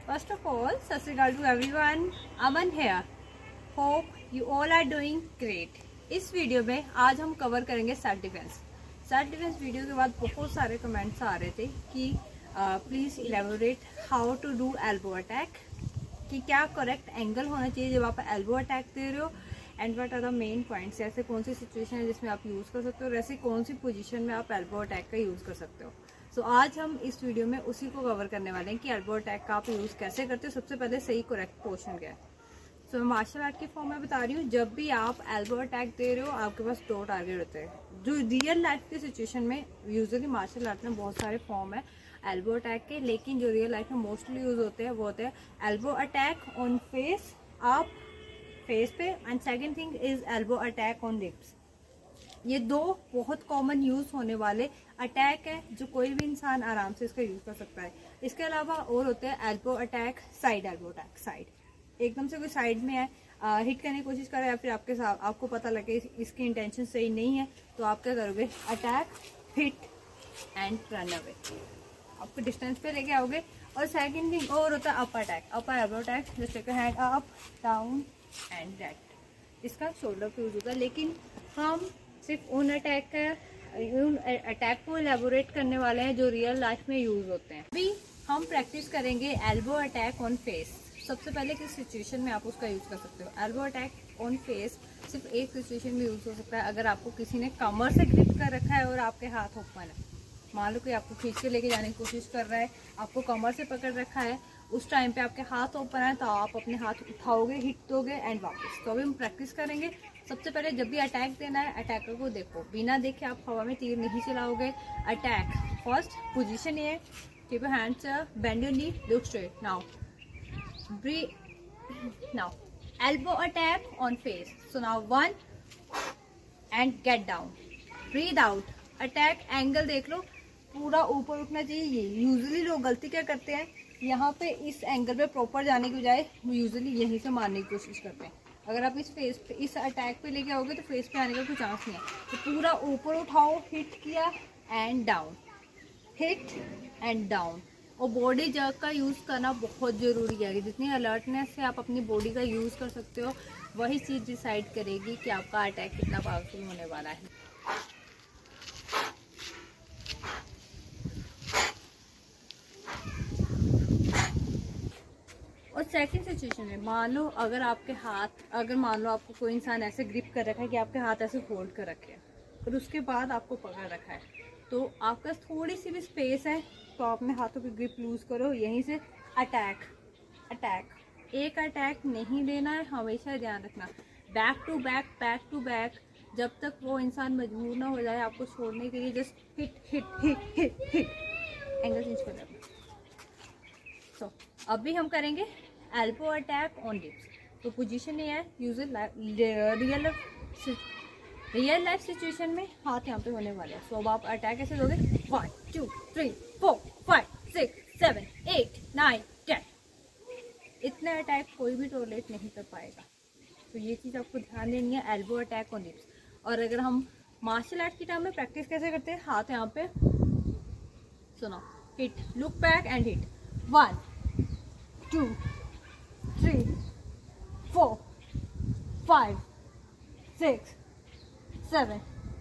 First of all, सत श्री अकाल to everyone. Aman here. Hope you all are doing great. इस video में आज हम कवर करेंगे self defence. Self defence video के बाद बहुत सारे कमेंट्स आ रहे थे कि please elaborate how to do elbow attack, कि क्या करेक्ट एंगल होना चाहिए जब आप एल्बो अटैक दे रहे हो, and what are the main points. ऐसे कौन सी सिचुएशन है जिसमें आप यूज़ कर सकते हो और ऐसी कौन सी पोजीशन में आप एल्बो अटैक का यूज़ कर सकते हो। सो आज हम इस वीडियो में उसी को कवर करने वाले हैं कि एल्बो अटैक का आप यूज़ कैसे करते हो। सबसे पहले सही करेक्ट पोर्शन क्या है। सो मैं मार्शल आर्ट की फॉर्म में बता रही हूँ, जब भी आप एल्बो अटैक दे रहे हो आपके पास दो टारगेट होते हैं। जो रियल लाइफ की सिचुएशन में यूजुअली मार्शल आर्ट में बहुत सारे फॉर्म है एल्बो अटैक के, लेकिन जो रियल लाइफ में मोस्टली यूज होते हैं वो होते हैं एल्बो अटैक ऑन फेस, आप फेस पे, and second thing is elbow attack on lips. ये दो बहुत कॉमन यूज होने वाले अटैक है जो कोई भी इंसान आराम से इसका यूज कर सकता है। इसके अलावा और होते हैं elbow attack side, elbow attack side, एकदम से कोई साइड में है हिट करने की कोशिश कर रहा है या फिर आपके साथ आपको पता लगे इसकी इंटेंशन सही नहीं है, तो आप क्या करोगे, attack, hit and run away, आपको डिस्टेंस पे लेके आओगे। और सेकंड थिंग और होता है up attack, upper elbow attack, just take a hand up down and that, इसका शोल्डर पे यूज होता है। लेकिन हम सिर्फ उन अटैक को एलेबोरेट करने वाले हैं जो रियल लाइफ में यूज होते हैं। अभी हम प्रैक्टिस करेंगे एल्बो अटैक ऑन फेस। सबसे पहले किस सिचुएशन में आप उसका यूज कर सकते हो। एल्बो अटैक ऑन फेस सिर्फ एक सिचुएशन में यूज हो सकता है, अगर आपको किसी ने कमर से ग्रिप कर रखा है और आपके हाथ ओपन है। मान लो कि आपको खींच के लेके जाने की कोशिश कर रहा है, आपको कमर से पकड़ रखा है, उस टाइम पे आपके हाथ ओपन है तो आप अपने हाथ उठाओगे, हिट दोगे एंड वापस। तो अभी हम प्रैक्टिस करेंगे। सबसे पहले जब भी अटैक देना है अटैकर को देखो, बिना देखे आप हवा में तीर नहीं चलाओगे। अटैक फर्स्ट पोजीशन ये, keep your hands up, bend your knee, look straight, now breathe, now elbow attack on face, so now 1 and get down, breathe out, attack angle देख लो पूरा ऊपर उठना चाहिए। ये यूजुअली लोग गलती क्या करते हैं, यहाँ पे इस एंगल पे प्रॉपर जाने की बजाय यूजुअली यहीं से मारने की कोशिश करते हैं। अगर आप इस फेस पे इस अटैक पे लेके आओगे तो फेस पे आने का कोई चांस नहीं है। तो पूरा ऊपर उठाओ, हिट किया and down, hit and down. और बॉडी जर्क का यूज़ करना बहुत ज़रूरी है। जितनी अलर्टनेस से आप अपनी बॉडी का यूज़ कर सकते हो वही चीज़ डिसाइड करेगी कि आपका अटैक कितना पावरफुल होने वाला है। और सेकंड सिचुएशन में मान लो अगर आपके हाथ, अगर मान लो आपको कोई इंसान ऐसे ग्रिप कर रखा है कि आपके हाथ ऐसे होल्ड कर रखे हैं और उसके बाद आपको पकड़ रखा है, तो आपके पास थोड़ी सी भी स्पेस है तो आप अपने हाथों की ग्रिप लूज करो, यहीं से अटैक। अटैक एक अटैक नहीं देना है, हमेशा ध्यान रखना, back to back, back to back, जब तक वो इंसान मजबूर ना हो जाए आपको छोड़ने के लिए। Just hit hit hit hit hit, angle change कर देना। सो अभी हम करेंगे एल्बो अटैक ऑन लिप्स। तो पोजीशन ये है, यूजुअल रियल लाइफ सिचुएशन में हाथ यहाँ पे होने वाले हैं। सो अब आप अटैक ऐसे दोगे, 1 2 3 4 5 6 7 8 9 10, इतने अटैक कोई भी टॉलरेट नहीं कर पाएगा। तो ये चीज़ आपको ध्यान देनी है, एल्बो अटैक ऑन लिप्स। और अगर हम मार्शल आर्ट की टर्म में प्रैक्टिस कैसे करते हैं, हाथ यहाँ पे, सुनो, hit, look back and hit, 1 2 3 4 5 6 7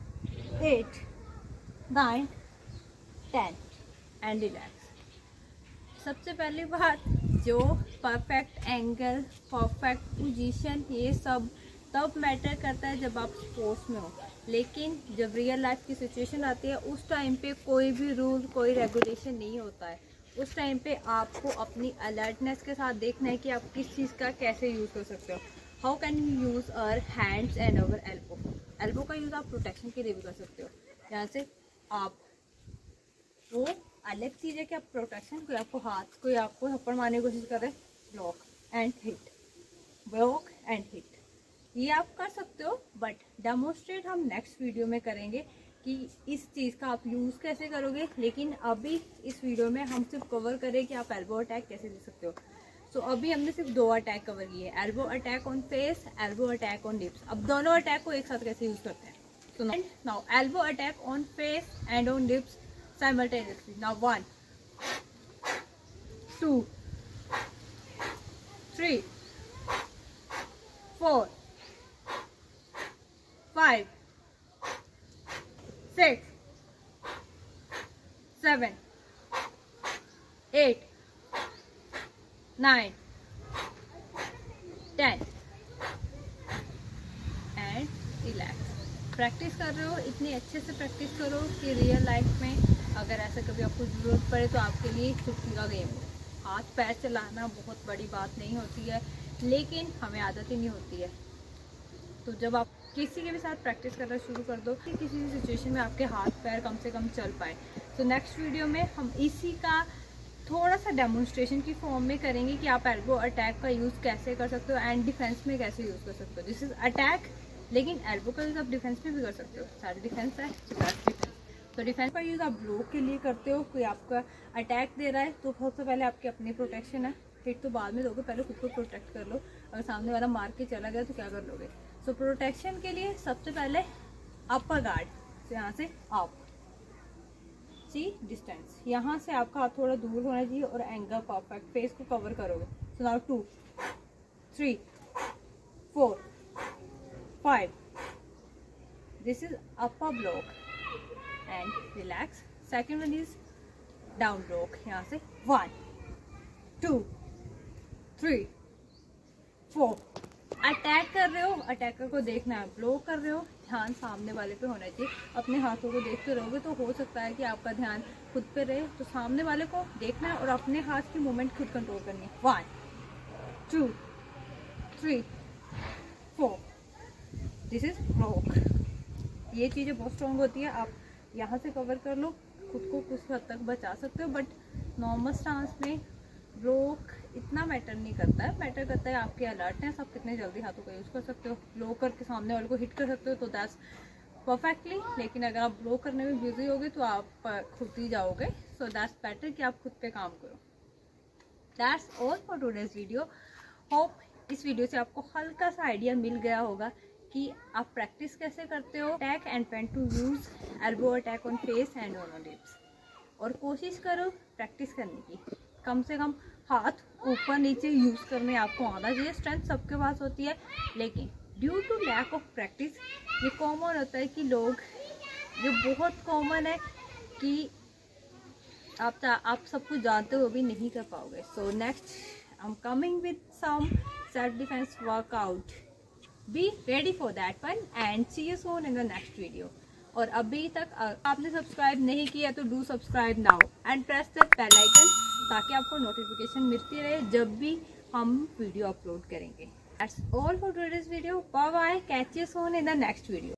8 9 10 and relax. सबसे पहली बात, जो परफेक्ट एंगल, परफेक्ट पोजीशन, ये सब तब मैटर करता है जब आप स्पोर्ट्स में हो। लेकिन जब रियल लाइफ की सिचुएशन आती है उस टाइम पे कोई भी रूल, कोई रेगुलेशन नहीं होता है। उस टाइम पे आपको अपनी अलर्टनेस के साथ देखना है कि आप किस चीज़ का कैसे यूज़ कर सकते हो। How can you use our hands and our elbow. Elbow का यूज़ आप प्रोटेक्शन के लिए भी कर सकते हो। यहाँ से आप, वो अलग चीज़ है कि आप प्रोटेक्शन, कोई आपको हाथ, कोई आपको थप्पड़ मारने की कोशिश कर रहे हैं, block and hit, block and hit, ये आप कर सकते हो। बट डेमोस्ट्रेट हम नेक्स्ट वीडियो में करेंगे कि इस चीज़ का आप यूज़ कैसे करोगे। लेकिन अभी इस वीडियो में हम सिर्फ कवर करें कि आप एल्बो अटैक कैसे दे सकते हो। सो अभी हमने सिर्फ 2 अटैक कवर किए, elbow attack on face, elbow attack on lips. अब दोनों अटैक को एक साथ कैसे यूज़ करते हैं, so now elbow attack on face and on lips simultaneously. Now 1 2 3 4 5 6 7 8 9 10 and relax. Practice कर रहे हो, इतनी अच्छे से प्रैक्टिस करो कि रियल लाइफ में अगर ऐसा कभी आपको ज़रूरत पड़े तो आपके लिए चुटकी का गेम हो। हाथ पैर चलाना बहुत बड़ी बात नहीं होती है, लेकिन हमें आदत ही नहीं होती है। तो जब आप किसी के भी साथ प्रैक्टिस करना शुरू कर दो कि किसी भी सिचुएशन में आपके हाथ पैर कम से कम चल पाए। तो नेक्स्ट वीडियो में हम इसी का थोड़ा सा डेमोन्स्ट्रेशन की फॉर्म में करेंगे कि आप एल्बो अटैक का यूज़ कैसे कर सकते हो एंड डिफेंस में कैसे यूज़ कर सकते हो। दिस इज अटैक, लेकिन एल्बो का यूज़ आप डिफेंस में भी कर सकते हो। सारी डिफेंस है, तो डिफेंस का यूज़ आप ब्लॉक के लिए करते हो। कोई आपका अटैक दे रहा है तो सबसे पहले आपकी अपनी प्रोटेक्शन है, हिट तो बाद में दोगे, पहले खुद को प्रोटेक्ट कर लो। अगर सामने वाला मार के चला गया तो क्या कर लोगे। सो प्रोटेक्शन के लिए सबसे पहले अपर गार्ड, तो यहाँ से अप, सी डिस्टेंस, यहाँ से आपका हाथ थोड़ा दूर होना चाहिए और एंगल परफेक्ट, फेस को कवर करोगे। So now 2 3 4 5, this is upper block and relax. Second one is down block, यहाँ से 1 2 3 4। अटैक कर रहे हो, अटैकर को देखना है, ब्लॉक कर रहे हो, ध्यान सामने वाले पे होना चाहिए। अपने हाथों को देखते रहोगे तो हो सकता है कि आपका ध्यान खुद पे रहे, तो सामने वाले को देखना है और अपने हाथ की मूवमेंट खुद कंट्रोल करनी है। 1 2 3 4, दिस इज ब्लॉक। ये चीज़ें बहुत स्ट्रॉन्ग होती है। आप यहाँ से कवर कर लो, खुद को कुछ हद तक बचा सकते हो, बट नॉर्मल स्टांस में ब्लॉक इतना मैटर नहीं करता है। मैटर करता है आपके अलर्टनेस, आप कितने जल्दी हाथों का यूज़ कर सकते हो। ब्लॉक करके सामने वाले को हिट कर सकते हो तो दैट्स परफेक्टली, लेकिन अगर आप ब्लॉक करने में बिजी होगे तो आप खुद ही जाओगे। सो दैट्स बेटर कि आप खुद पे काम करो। That's all for today's video. Hope इस वीडियो से आपको हल्का सा आइडिया मिल गया होगा कि आप प्रैक्टिस कैसे करते हो attack and when to use elbow attack on face and on lips. और कोशिश करो प्रैक्टिस करने की, कम से कम हाथ ऊपर नीचे यूज़ करने आपको आना चाहिए। स्ट्रेंथ सबके पास होती है, लेकिन due to lack of practice ये कॉमन होता है कि लोग, जो बहुत कॉमन है कि आप सब कुछ जानते हो भी नहीं कर पाओगे। So next I am coming with some self defence workout, be ready for that one and see you soon in the next video. और अभी तक आपने सब्सक्राइब नहीं किया तो do subscribe now and press the bell icon, ताकि आपको notification मिलती रहे जब भी हम वीडियो अपलोड करेंगे। That's all for today's video. Bye bye, catch you soon in the next video.